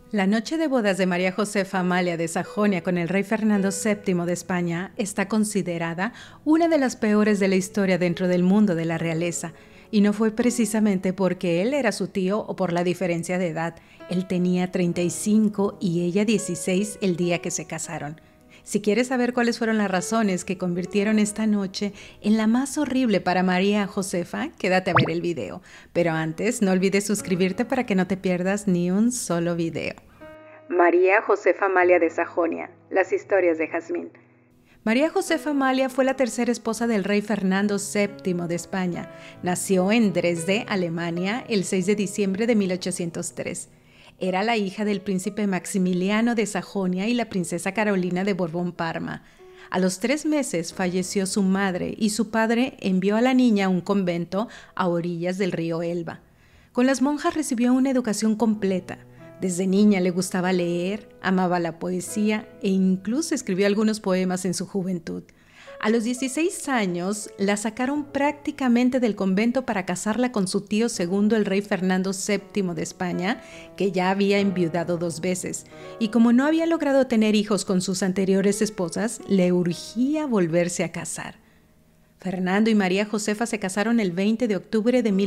La noche de bodas de María Josefa Amalia de Sajonia con el rey Fernando VII de España está considerada una de las peores de la historia dentro del mundo de la realeza. Y no fue precisamente porque él era su tío o por la diferencia de edad. Él tenía 35 y ella 16 el día que se casaron. Si quieres saber cuáles fueron las razones que convirtieron esta noche en la más horrible para María Josefa, quédate a ver el video. Pero antes, no olvides suscribirte para que no te pierdas ni un solo video. María Josefa Amalia de Sajonia, las historias de Jazmín. María Josefa Amalia fue la tercera esposa del rey Fernando VII de España. Nació en Dresde, Alemania, el 6 de diciembre de 1803. Era la hija del príncipe Maximiliano de Sajonia y la princesa Carolina de Borbón-Parma. A los 3 meses falleció su madre y su padre envió a la niña a un convento a orillas del río Elba. Con las monjas recibió una educación completa. Desde niña le gustaba leer, amaba la poesía e incluso escribió algunos poemas en su juventud. A los 16 años la sacaron prácticamente del convento para casarla con su tío segundo, el rey Fernando VII de España, que ya había enviudado 2 veces. Y como no había logrado tener hijos con sus anteriores esposas, le urgía volverse a casar. Fernando y María Josefa se casaron el 20 de octubre de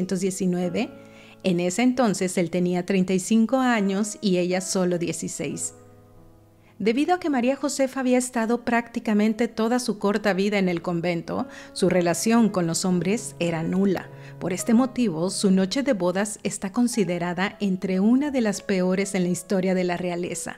1819. En ese entonces él tenía 35 años y ella solo 16. Debido a que María Josefa había estado prácticamente toda su corta vida en el convento, su relación con los hombres era nula. Por este motivo, su noche de bodas está considerada entre una de las peores en la historia de la realeza.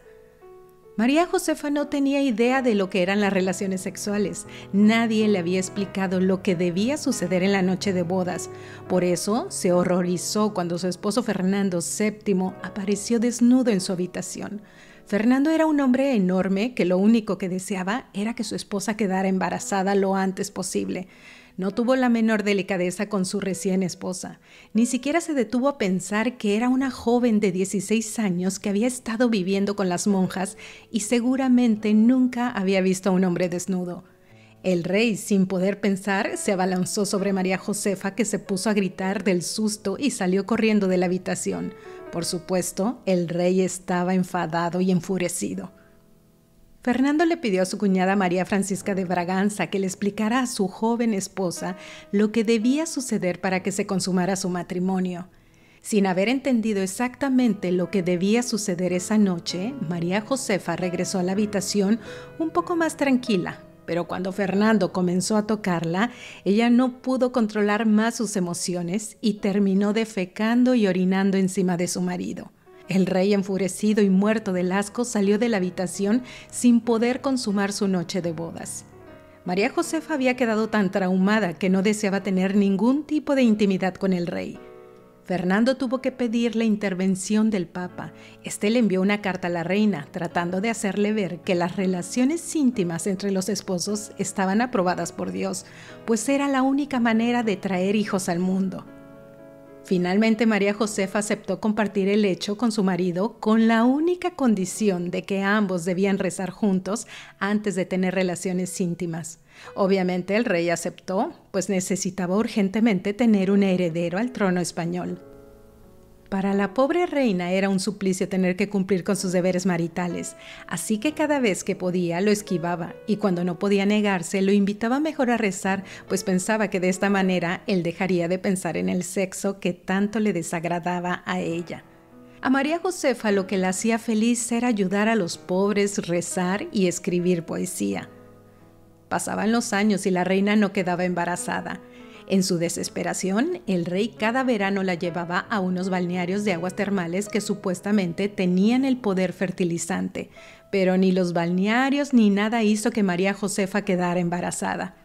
María Josefa no tenía idea de lo que eran las relaciones sexuales. Nadie le había explicado lo que debía suceder en la noche de bodas. Por eso se horrorizó cuando su esposo Fernando VII apareció desnudo en su habitación. Fernando era un hombre enorme que lo único que deseaba era que su esposa quedara embarazada lo antes posible. No tuvo la menor delicadeza con su recién esposa. Ni siquiera se detuvo a pensar que era una joven de 16 años que había estado viviendo con las monjas y seguramente nunca había visto a un hombre desnudo. El rey, sin poder pensar, se abalanzó sobre María Josefa, que se puso a gritar del susto y salió corriendo de la habitación. Por supuesto, el rey estaba enfadado y enfurecido. Fernando le pidió a su cuñada María Francisca de Braganza que le explicara a su joven esposa lo que debía suceder para que se consumara su matrimonio. Sin haber entendido exactamente lo que debía suceder esa noche, María Josefa regresó a la habitación un poco más tranquila, pero cuando Fernando comenzó a tocarla, ella no pudo controlar más sus emociones y terminó defecando y orinando encima de su marido. El rey, enfurecido y muerto del asco, salió de la habitación sin poder consumar su noche de bodas. María Josefa había quedado tan traumada que no deseaba tener ningún tipo de intimidad con el rey. Fernando tuvo que pedir la intervención del Papa. Este le envió una carta a la reina, tratando de hacerle ver que las relaciones íntimas entre los esposos estaban aprobadas por Dios, pues era la única manera de traer hijos al mundo. Finalmente, María Josefa aceptó compartir el lecho con su marido con la única condición de que ambos debían rezar juntos antes de tener relaciones íntimas. Obviamente el rey aceptó, pues necesitaba urgentemente tener un heredero al trono español. Para la pobre reina era un suplicio tener que cumplir con sus deberes maritales, así que cada vez que podía lo esquivaba y cuando no podía negarse lo invitaba mejor a rezar, pues pensaba que de esta manera él dejaría de pensar en el sexo que tanto le desagradaba a ella. A María Josefa lo que la hacía feliz era ayudar a los pobres, rezar y escribir poesía. Pasaban los años y la reina no quedaba embarazada. En su desesperación, el rey cada verano la llevaba a unos balnearios de aguas termales que supuestamente tenían el poder fertilizante, pero ni los balnearios ni nada hizo que María Josefa quedara embarazada.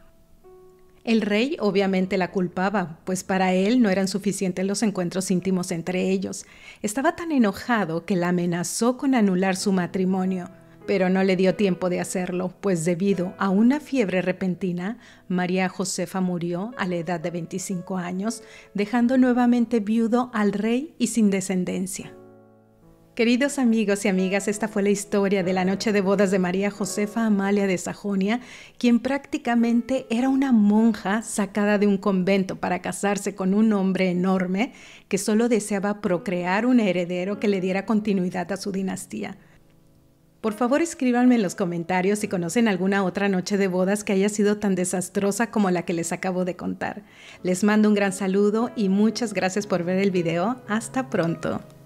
El rey obviamente la culpaba, pues para él no eran suficientes los encuentros íntimos entre ellos. Estaba tan enojado que la amenazó con anular su matrimonio. Pero no le dio tiempo de hacerlo, pues debido a una fiebre repentina, María Josefa murió a la edad de 25 años, dejando nuevamente viudo al rey y sin descendencia. Queridos amigos y amigas, esta fue la historia de la noche de bodas de María Josefa Amalia de Sajonia, quien prácticamente era una monja sacada de un convento para casarse con un hombre enorme que solo deseaba procrear un heredero que le diera continuidad a su dinastía. Por favor, escríbanme en los comentarios si conocen alguna otra noche de bodas que haya sido tan desastrosa como la que les acabo de contar. Les mando un gran saludo y muchas gracias por ver el video. Hasta pronto.